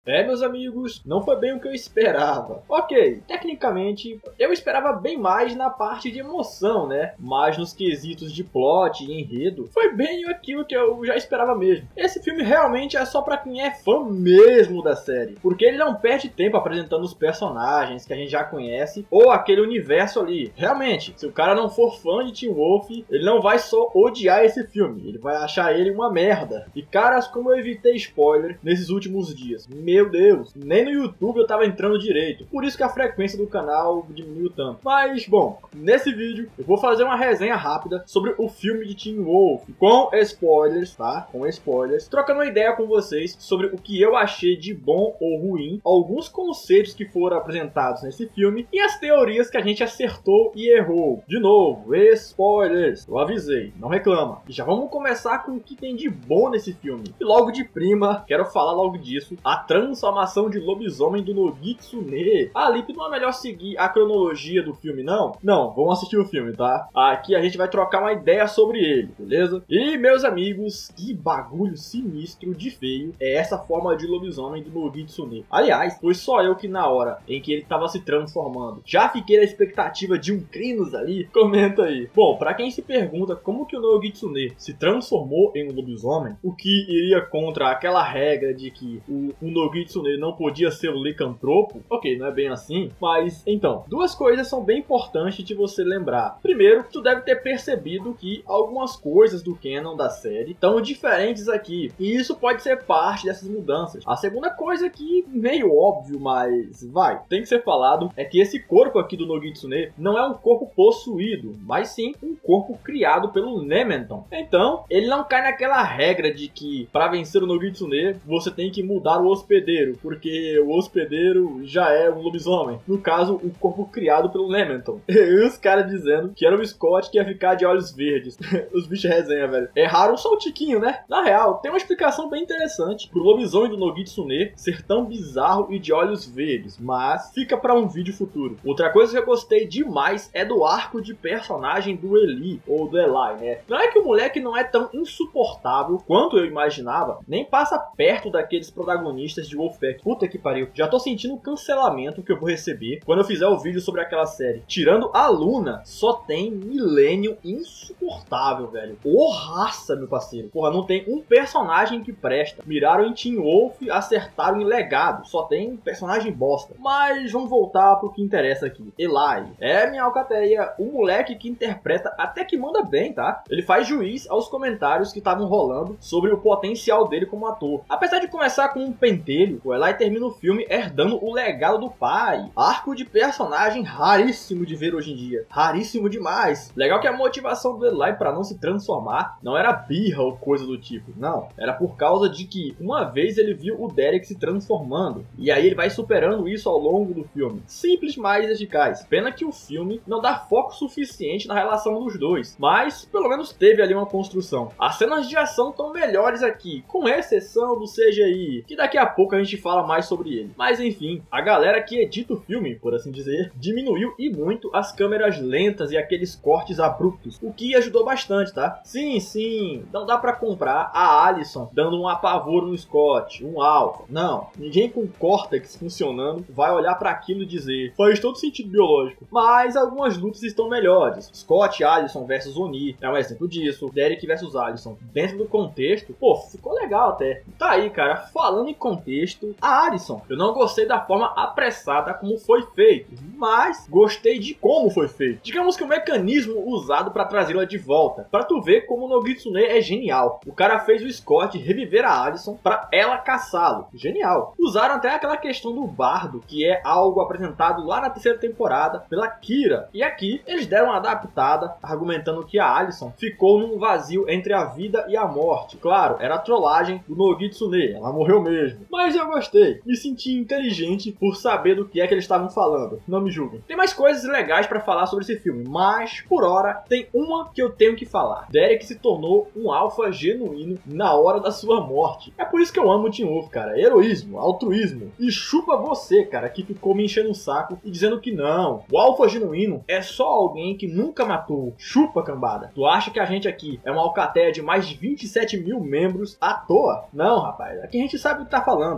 Meus amigos, não foi bem o que eu esperava. Ok, tecnicamente, eu esperava bem mais na parte de emoção, né? Mas nos quesitos de plot e enredo, foi bem aquilo que eu já esperava mesmo. Esse filme realmente é só pra quem é fã mesmo da série, porque ele não perde tempo apresentando os personagens que a gente já conhece, ou aquele universo ali. Realmente, se o cara não for fã de Teen Wolf, ele não vai só odiar esse filme, ele vai achar ele uma merda. E caras, como eu evitei spoiler nesses últimos dias, meu Deus, nem no YouTube eu tava entrando direito, por isso que a frequência do canal diminuiu tanto. Mas, bom, nesse vídeo eu vou fazer uma resenha rápida sobre o filme de Teen Wolf, com spoilers, tá? Com spoilers, trocando uma ideia com vocês sobre o que eu achei de bom ou ruim, alguns conceitos que foram apresentados nesse filme e as teorias que a gente acertou e errou. De novo, spoilers, eu avisei, não reclama. E já vamos começar com o que tem de bom nesse filme. E logo de prima, quero falar logo disso, a transformação de lobisomem do Nogitsune. Lipe, não é melhor seguir a cronologia do filme, não? Não, vamos assistir o filme, tá? Aqui a gente vai trocar uma ideia sobre ele, beleza? E, meus amigos, que bagulho sinistro de feio é essa forma de lobisomem do Nogitsune. Aliás, foi só eu que na hora em que ele tava se transformando já fiquei na expectativa de um Crinos ali? Comenta aí. Bom, pra quem se pergunta como que o Nogitsune se transformou em um lobisomem, o que iria contra aquela regra de que o Nogitsune não podia ser um licantropo, ok, não é bem assim, mas então, duas coisas são bem importantes de você lembrar. Primeiro, tu deve ter percebido que algumas coisas do canon da série estão diferentes aqui, e isso pode ser parte dessas mudanças. A segunda coisa que, meio óbvio, mas tem que ser falado, é que esse corpo aqui do Nogitsune não é um corpo possuído, mas sim um corpo criado pelo Nemeton. Então, ele não cai naquela regra de que para vencer o Nogitsune, você tem que mudar o hospedeiro, porque o hospedeiro já é um lobisomem. No caso, o corpo criado pelo Nemeton. E os caras dizendo que era o Scott que ia ficar de olhos verdes. Os bichos resenha, velho. Erraram só um tiquinho, né? Na real, tem uma explicação bem interessante pro lobisomem do Nogitsune ser tão bizarro e de olhos verdes, mas fica pra um vídeo futuro. Outra coisa que eu gostei demais é do arco de personagem do Eli, ou do Eli, né? Não é que o moleque não é tão insuportável quanto eu imaginava, nem passa perto daqueles protagonistas de Wolfpack. Puta que pariu. Já tô sentindo o cancelamento que eu vou receber quando eu fizer o vídeo sobre aquela série. Tirando a Luna, só tem Millennium insuportável, velho. Ô raça, meu parceiro. Porra, não tem um personagem que presta. Miraram em Teen Wolf, acertaram em Legado. Só tem personagem bosta. Mas vamos voltar pro que interessa aqui. Eli. Minha alcateia, o moleque que interpreta até que manda bem, tá? Ele faz juiz aos comentários que estavam rolando sobre o potencial dele como ator. Apesar de começar com um pentelho, o Eli termina o filme herdando o legado do pai. Arco de personagem raríssimo de ver hoje em dia. Raríssimo demais. Legal que a motivação do Eli pra não se transformar não era birra ou coisa do tipo. Não. Era por causa de que uma vez ele viu o Derek se transformando. E aí ele vai superando isso ao longo do filme. Simples, mas eficaz. Pena que o filme não dá foco suficiente na relação dos dois. Mas pelo menos teve ali uma construção. As cenas de ação estão melhores aqui, com exceção do CGI, que daqui a pouco a gente fala mais sobre ele. Mas enfim, a galera que edita o filme, por assim dizer, diminuiu e muito as câmeras lentas e aqueles cortes abruptos, o que ajudou bastante, tá? Sim, não dá pra comprar a Alyson dando um apavoro no Scott, um alfa. Não, ninguém com córtex funcionando vai olhar pra aquilo e dizer, faz todo sentido biológico. Mas algumas lutas estão melhores. Scott, Alyson versus Oni é um exemplo disso. Derek versus Alyson. Dentro do contexto, pô, ficou legal até. Tá aí, cara, falando em contexto, a Alyson, eu não gostei da forma apressada como foi feito, mas gostei de como foi feito. Digamos que o mecanismo usado pra trazê-la de volta, pra tu ver como o Nogitsune é genial. O cara fez o Scott reviver a Alyson pra ela caçá-lo. Genial. Usaram até aquela questão do bardo, que é algo apresentado lá na terceira temporada pela Kira. E aqui eles deram uma adaptada, argumentando que a Alyson ficou num vazio entre a vida e a morte. Claro, era a trollagem do Nogitsune, ela morreu mesmo. Mas eu gostei, me senti inteligente por saber do que é que eles estavam falando. Não me julguem. Tem mais coisas legais pra falar sobre esse filme, mas por hora tem uma que eu tenho que falar. Derek se tornou um alfa genuíno na hora da sua morte. É por isso que eu amo o Teen Wolf, cara. Heroísmo, altruísmo. E chupa você, cara, que ficou me enchendo o saco e dizendo que não. O alfa genuíno é só alguém que nunca matou. Chupa, cambada. Tu acha que a gente aqui é uma alcateia de mais de 27 mil membros à toa? Não, rapaz. Aqui a gente sabe o que tá falando.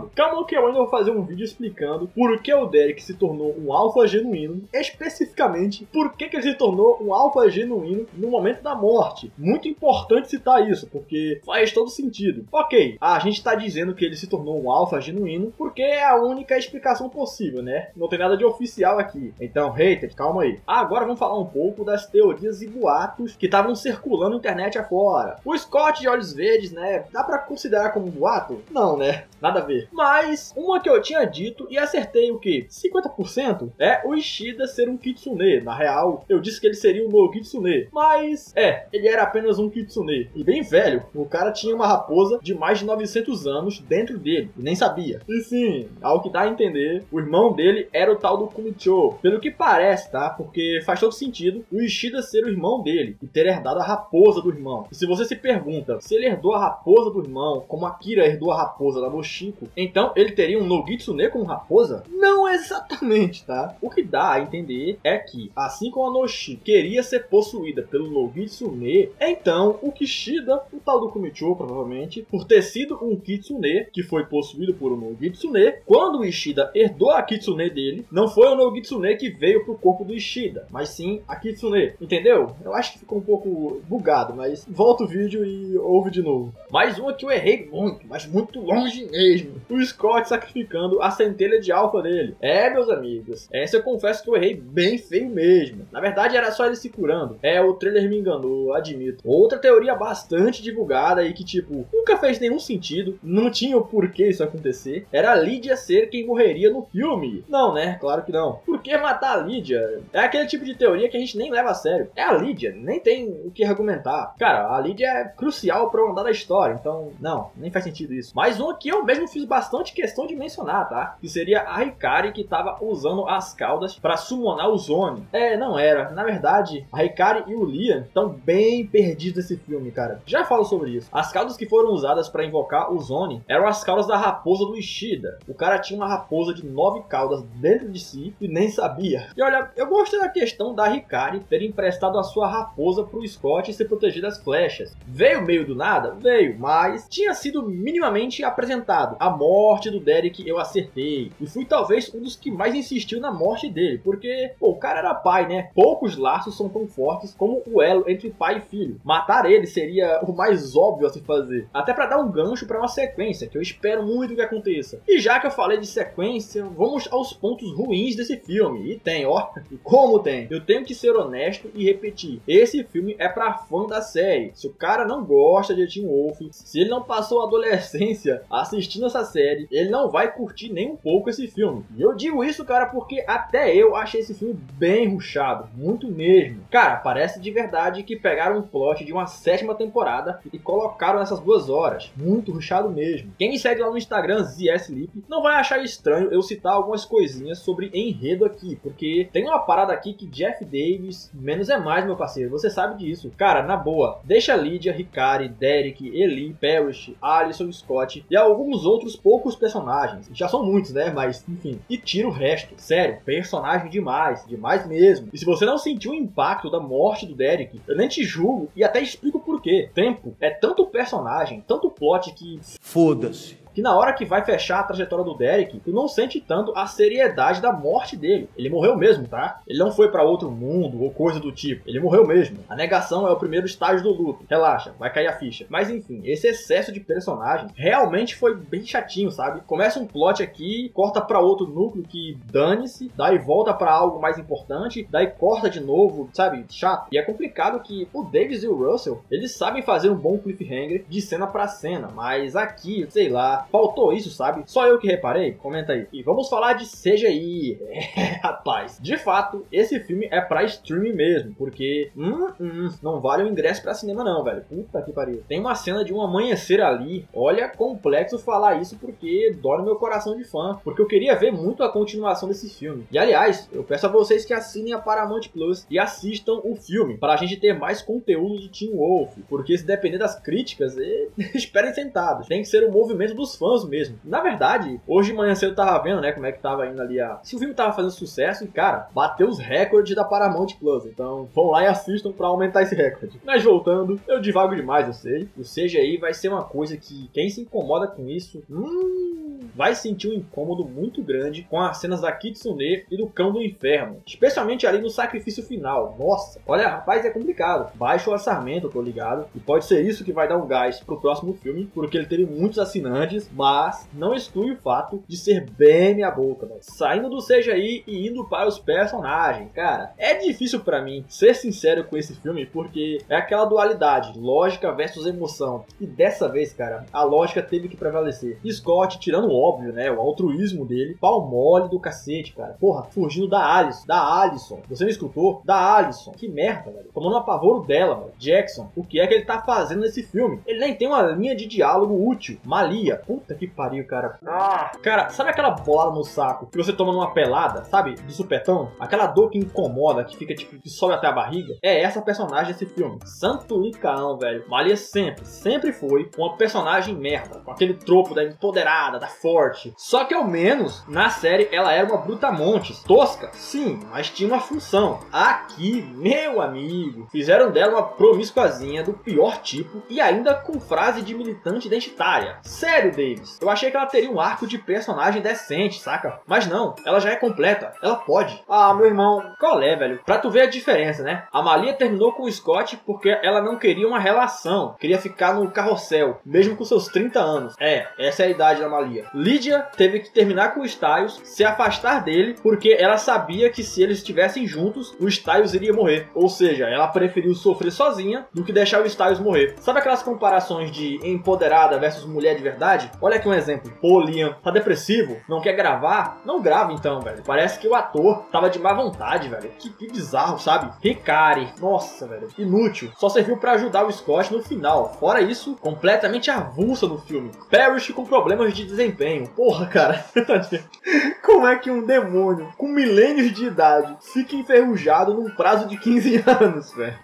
explicando. Calma que eu ainda vou fazer um vídeo explicando por que o Derek se tornou um alfa genuíno, especificamente por que ele se tornou um alfa genuíno no momento da morte. Muito importante citar isso, porque faz todo sentido. Ok, a gente tá dizendo que ele se tornou um alfa genuíno porque é a única explicação possível, né? Não tem nada de oficial aqui. Então, haters, calma aí. Agora vamos falar um pouco das teorias e boatos que estavam circulando na internet afora. O Scott de olhos verdes, né? Dá pra considerar como um boato? Não, né? Nada a ver. Mas, uma que eu tinha dito e acertei o que? 50%? É o Ishida ser um Kitsune. Na real, eu disse que ele seria um no Kitsune. Mas, ele era apenas um Kitsune. E bem velho. O cara tinha uma raposa de mais de 900 anos dentro dele. E nem sabia. E sim, ao que dá a entender, o irmão dele era o tal do Kumicho. Pelo que parece, tá? Porque faz todo sentido o Ishida ser o irmão dele e ter herdado a raposa do irmão. E se você se pergunta se ele herdou a raposa do irmão, como Akira herdou a raposa da Moshiko, então ele teria um Nogitsune como raposa? Não exatamente, tá? O que dá a entender é que, assim como a Noshiko queria ser possuída pelo Nogitsune, então o Kishida, o tal do Kumicho provavelmente, por ter sido um Kitsune que foi possuído por um Nogitsune, quando o Ishida herdou a Kitsune dele, não foi o Nogitsune que veio pro corpo do Ishida, mas sim a Kitsune, entendeu? Eu acho que ficou um pouco bugado, mas volta o vídeo e ouve de novo. Mais uma que eu errei muito, mas muito longe mesmo. O Scott sacrificando a centelha de alfa dele. Meus amigos, essa eu confesso que eu errei bem feio mesmo. Na verdade era só ele se curando. O trailer me enganou, admito. Outra teoria bastante divulgada e que tipo, nunca fez nenhum sentido, não tinha o porquê isso acontecer, era a Lydia ser quem morreria no filme. Não, né? Claro que não. Por que matar a Lydia? É aquele tipo de teoria que a gente nem leva a sério. É a Lydia, nem tem o que argumentar. Cara, a Lydia é crucial para o andar da história, então não, nem faz sentido isso. Mais uma que eu mesmo fiz bastante questão de mencionar, tá? Que seria a Hikari que tava usando as caudas para summonar o Zone. Não era. Na verdade, a Hikari e o Lian estão bem perdidos nesse filme, cara. Já falo sobre isso. As caudas que foram usadas para invocar o Zone eram as caudas da raposa do Ishida. O cara tinha uma raposa de 9 caudas dentro de si e nem sabia. E olha, eu gostei da questão da Hikari ter emprestado a sua raposa pro Scott e se proteger das flechas. Veio meio do nada? Veio, mas tinha sido minimamente apresentado. A morte do Derek eu acertei. E fui talvez um dos que mais insistiu na morte dele, porque, pô, o cara era pai, né? Poucos laços são tão fortes como o elo entre pai e filho. Matar ele seria o mais óbvio a se fazer. Até pra dar um gancho pra uma sequência, que eu espero muito que aconteça. E já que eu falei de sequência, vamos aos pontos ruins desse filme. E tem, ó. E como tem? Eu tenho que ser honesto e repetir. Esse filme é pra fã da série. Se o cara não gosta de Teen Wolf, se ele não passou a adolescência assistindo essa série, ele não vai curtir nem um pouco esse filme. E eu digo isso, cara, porque até eu achei esse filme bem rushado. Muito mesmo. Cara, parece de verdade que pegaram um plot de uma 7ª temporada e colocaram nessas 2 horas. Muito rushado mesmo. Quem me segue lá no Instagram, ZSLip, não vai achar estranho eu citar algumas coisinhas sobre enredo aqui, porque tem uma parada aqui que Jeff Davis, menos é mais, meu parceiro, você sabe disso. Cara, na boa, deixa Lydia, Hikari, Derek, Eli, Parrish, Allison, Scott e alguns outros poucos personagens. Já são muitos, né? Mas, enfim. E tira o resto. Sério, personagem demais. Demais mesmo. E se você não sentiu o impacto da morte do Derek, eu nem te julgo e até explico por quê. Tempo é tanto personagem, tanto plot que... Foda-se. Que na hora que vai fechar a trajetória do Derek, tu não sente tanto a seriedade da morte dele. Ele morreu mesmo, tá? Ele não foi pra outro mundo ou coisa do tipo. Ele morreu mesmo. A negação é o primeiro estágio do luto. Relaxa, vai cair a ficha. Mas enfim, esse excesso de personagem realmente foi bem chatinho, sabe? Começa um plot aqui, corta pra outro núcleo que dane-se, daí volta pra algo mais importante, daí corta de novo, sabe? Chato. E é complicado que o Davis e o Russell, eles sabem fazer um bom cliffhanger de cena pra cena, mas aqui, sei lá, faltou isso, sabe? Só eu que reparei? Comenta aí. E vamos falar de CGI. Rapaz, de fato, esse filme é pra streaming mesmo, porque não vale o ingresso pra cinema não, velho. Puta que pariu. Tem uma cena de um amanhecer ali. Olha, complexo falar isso porque dói no meu coração de fã, porque eu queria ver muito a continuação desse filme. E aliás, eu peço a vocês que assinem a Paramount Plus e assistam o filme, para a gente ter mais conteúdo de Teen Wolf, porque se depender das críticas, esperem sentados. Tem que ser o movimento dos os fãs mesmo. Na verdade, hoje de manhã cedo eu tava vendo, né, como é que tava indo ali se o filme tava fazendo sucesso e, cara, bateu os recordes da Paramount Plus. Então, vão lá e assistam pra aumentar esse recorde. Mas voltando, eu divago demais, eu sei. O CGI vai ser uma coisa que quem se incomoda com isso, vai sentir um incômodo muito grande com as cenas da Kitsune e do Cão do Inferno. Especialmente ali no sacrifício final. Nossa, olha, rapaz, é complicado. Baixo orçamento, eu tô ligado. E pode ser isso que vai dar um gás pro próximo filme, porque ele teve muitos assinantes, mas não exclui o fato de ser bem minha boca, velho. Saindo do CGI e indo para os personagens. Cara, é difícil pra mim ser sincero com esse filme, porque é aquela dualidade, lógica versus emoção. E dessa vez, cara, a lógica teve que prevalecer. Scott, tirando o óbvio, né, o altruísmo dele, pau mole do cacete, cara. Porra, fugindo da Alison. Você me escutou? Da Alison. Que merda, velho. Tomando um apavoro dela, velho. Jackson, o que é que ele tá fazendo nesse filme? Ele nem tem uma linha de diálogo útil. Malia, puta que pariu, cara. Cara, sabe aquela bolada no saco que você toma numa pelada, sabe? Do supetão? Aquela dor que incomoda, que fica tipo, que sobe até a barriga. É essa personagem desse filme. Santo Licaão, velho. Malia sempre foi uma personagem merda. Com aquele tropo da empoderada, da forte. Só que ao menos, na série, ela era uma brutamontes. Tosca, sim, mas tinha uma função. Aqui, meu amigo, fizeram dela uma promiscuazinha do pior tipo e ainda com frase de militante identitária. Sério, Davis, eu achei que ela teria um arco de personagem decente, saca? Mas não, ela já é completa, ela pode. Ah, meu irmão, qual é, velho? Pra tu ver a diferença, né? A Malia terminou com o Scott porque ela não queria uma relação, queria ficar no carrossel, mesmo com seus 30 anos. Essa é a idade da Malia. Lydia teve que terminar com o Styles, se afastar dele, porque ela sabia que se eles estivessem juntos, o Styles iria morrer. Ou seja, ela preferiu sofrer sozinha do que deixar o Styles morrer. Sabe aquelas comparações de empoderada versus mulher de verdade? Olha aqui um exemplo. Pô, Liam, tá depressivo? Não quer gravar? Não grava então, velho. Parece que o ator tava de má vontade, velho. Que bizarro, sabe? Hikari, nossa, velho. Inútil. Só serviu pra ajudar o Scott no final. Fora isso, completamente avulsa no filme. Parrish com problemas de desempenho. Porra, cara. Como é que um demônio com milênios de idade fica enferrujado num prazo de 15 anos, velho?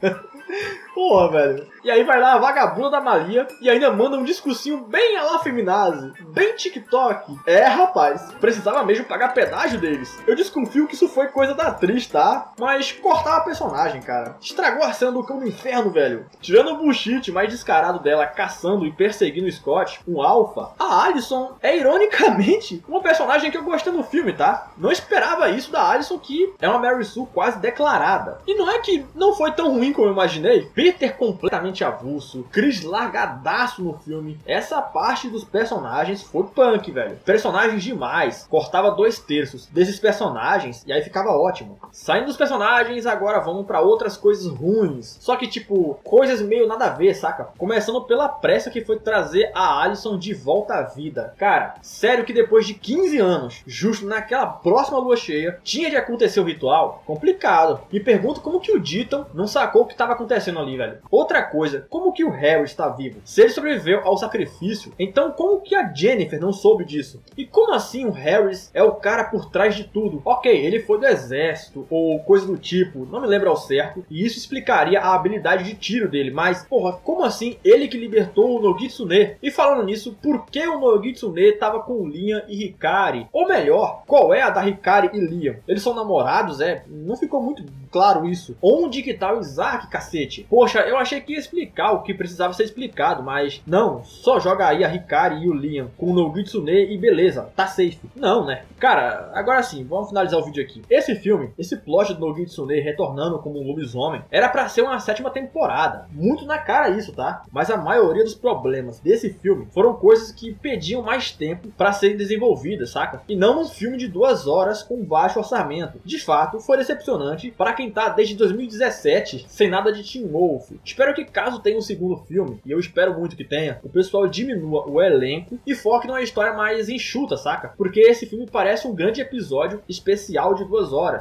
Porra, velho. E aí vai lá a vagabunda da Malia e ainda manda um discursinho bem à la feminazi, bem TikTok. Rapaz, precisava mesmo pagar pedágio deles. Eu desconfio que isso foi coisa da atriz, tá? Mas cortava a personagem, cara. Estragou a cena do Cão do Inferno, velho. Tirando o bullshit mais descarado dela caçando e perseguindo o Scott, um alfa, a Alison é ironicamente uma personagem que eu gostei no filme, tá? Não esperava isso da Alison, que é uma Mary Sue quase declarada. E não é que não foi tão ruim como eu imaginei. Peter completamente avulso, Chris largadaço no filme. Essa parte dos personagens foi punk, velho. Personagens demais. Cortava 2/3 desses personagens e aí ficava ótimo. Saindo dos personagens, agora vamos pra outras coisas ruins. Só que tipo, coisas meio nada a ver, saca? Começando pela pressa que foi trazer a Alison de volta à vida. Cara, sério que depois de 15 anos, justo naquela próxima lua cheia, tinha de acontecer o ritual? Complicado. Me pergunto como que o Deaton não sacou o que estava acontecendo ali, velho. Outra coisa, como que o Harry está vivo? Se ele sobreviveu ao sacrifício, então como que a Jennifer não soube disso? E como assim o Harris é o cara por trás de tudo? Ok, ele foi do exército, ou coisa do tipo, não me lembro ao certo, e isso explicaria a habilidade de tiro dele, mas, porra, como assim ele que libertou o Nogitsune? E falando nisso, por que o Nogitsune tava com Liam e Hikari? Ou melhor, qual é a da Hikari e Liam? Eles são namorados, Não ficou muito claro isso. Onde que tá o Isaac, cacete? Poxa, eu achei que ia explicar o que precisava ser explicado, mas não, só joga aí a Hikari e o Liam com o Nogitsune e beleza, tá safe. Não, né? Cara, agora sim, vamos finalizar o vídeo aqui. Esse filme, esse plot do Nogitsune retornando como um lobisomem, era pra ser uma 7ª temporada. Muito na cara isso, tá? Mas a maioria dos problemas desse filme foram coisas que pediam mais tempo pra serem desenvolvidas, saca? E não um filme de 2 horas com baixo orçamento. De fato, foi decepcionante para quem tá desde 2017 sem nada de Teen Wolf. Espero que caso tenha um segundo filme, e eu espero muito que tenha, o pessoal diminua o elenco e foque numa história mais enxuta, saca? Porque esse filme parece um grande episódio especial de 2 horas.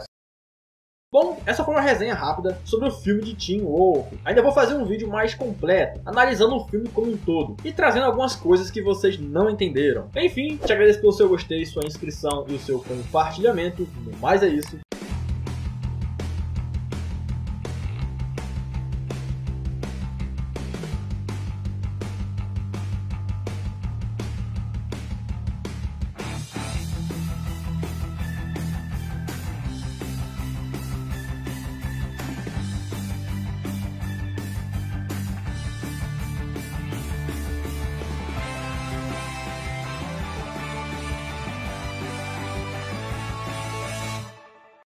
Bom, essa foi uma resenha rápida sobre o filme de Teen Wolf. Ainda vou fazer um vídeo mais completo, analisando o filme como um todo e trazendo algumas coisas que vocês não entenderam. Enfim, te agradeço pelo seu gostei, sua inscrição e o seu compartilhamento. No mais é isso.